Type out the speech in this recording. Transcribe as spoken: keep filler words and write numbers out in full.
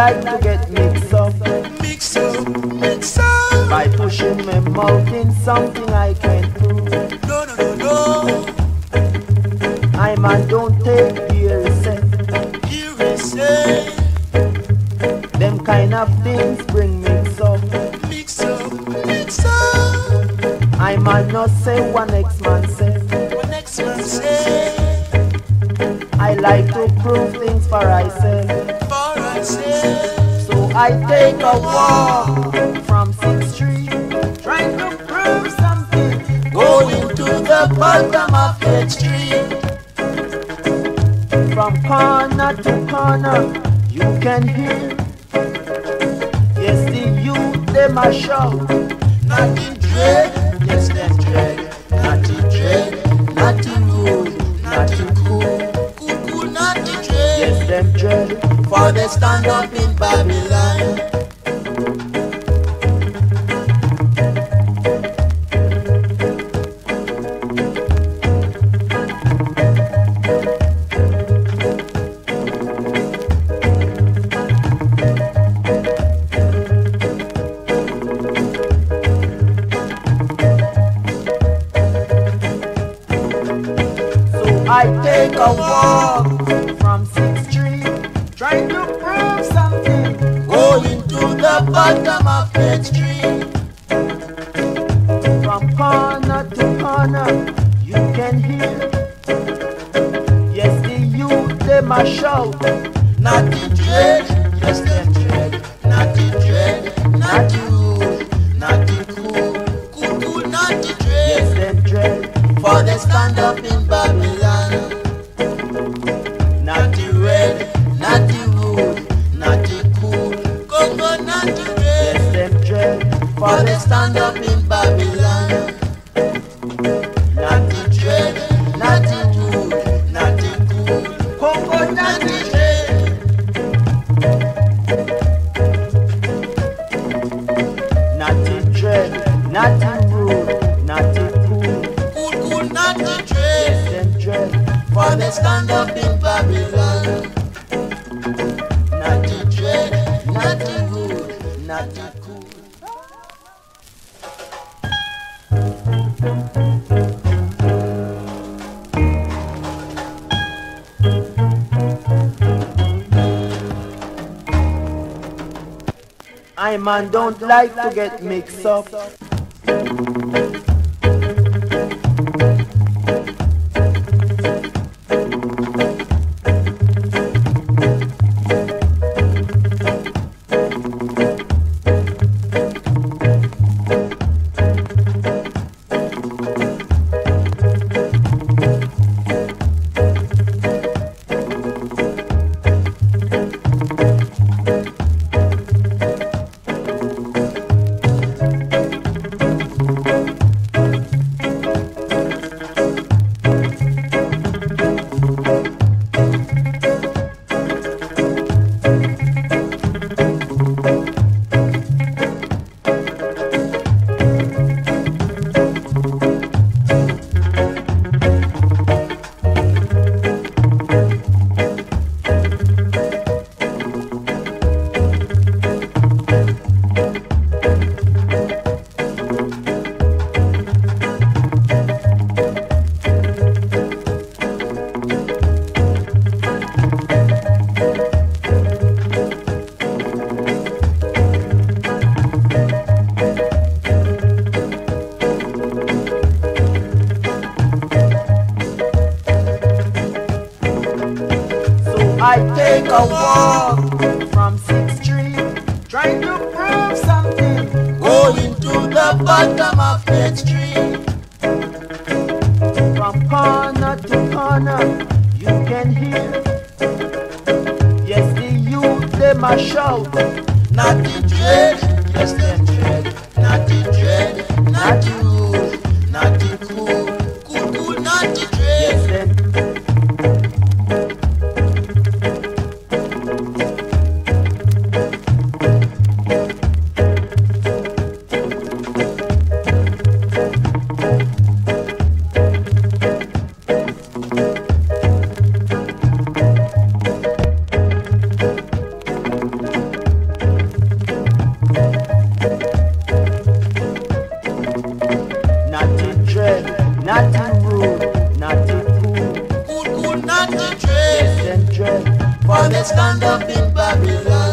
like to get mixed up, Mix up, mix up. by pushing my mouth in something I can't prove. No, no, no, no. I man don't take hearsay. Here we say, Them kind of things bring mix up. mix up, mix up. I man not say what next man say. What next man say? I like to prove things for myself. For I say, So I take a walk from sixth Street, trying to prove something. going to the bottom of Eighth Street. From corner to corner, you can hear. Yes, the youth, them a shout. Not in dread, yes, them dread. Not in dread, not in rude, not in cool. Cool, cool, not in dread. Yes, them dread. For they stand up in Babylon. I take a walk from sixth Street, trying to prove something. Going to the bottom of Eighth Street. From corner to corner, you can hear. Yes, the youth, them a shout. Not in dread, yes, them dread. Not in dread, not in rude, not in cool. Cool, cool, not in dread. Yes, them dread. For they stand up in Babylon. Not the red, not the rude, not the cool. Go, go, not the red. Yes, them dread. For they stand up in Babylon. Not the dread, not the rude, not the cool. Go, go, not the dread. Not the dread, not the rude, not the cool. Cool, cool, not the dread. Yes, them dread. For they stand up in Babylon. Not the dread, not the rude, not the cool. I man don't like to get mixed up. I take a walk from sixth Street, trying to prove something. Going to the bottom of Eighth Street. From corner to corner, you can hear. Yes, the youth, them a shout. Not the dread, yes, them dread. Not the dread, not the rude, not the cool. Cool, cool, not the dread. Yes, them. not the rude, not the cool. Cool, cool, not the dread. Yes, them dread. For they stand up in Babylon.